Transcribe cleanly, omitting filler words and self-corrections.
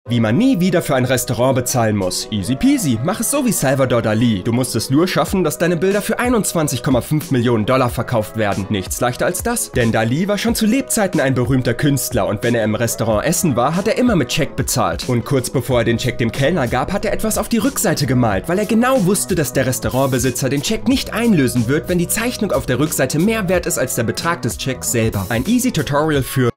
Wie man nie wieder für ein Restaurant bezahlen muss. Easy peasy, mach es so wie Salvador Dali. Du musst es nur schaffen, dass deine Bilder für 21,5 Millionen Dollar verkauft werden. Nichts leichter als das. Denn Dali war schon zu Lebzeiten ein berühmter Künstler und wenn er im Restaurant essen war, hat er immer mit Scheck bezahlt. Und kurz bevor er den Scheck dem Kellner gab, hat er etwas auf die Rückseite gemalt, weil er genau wusste, dass der Restaurantbesitzer den Scheck nicht einlösen wird, wenn die Zeichnung auf der Rückseite mehr wert ist als der Betrag des Schecks selber. Ein easy Tutorial für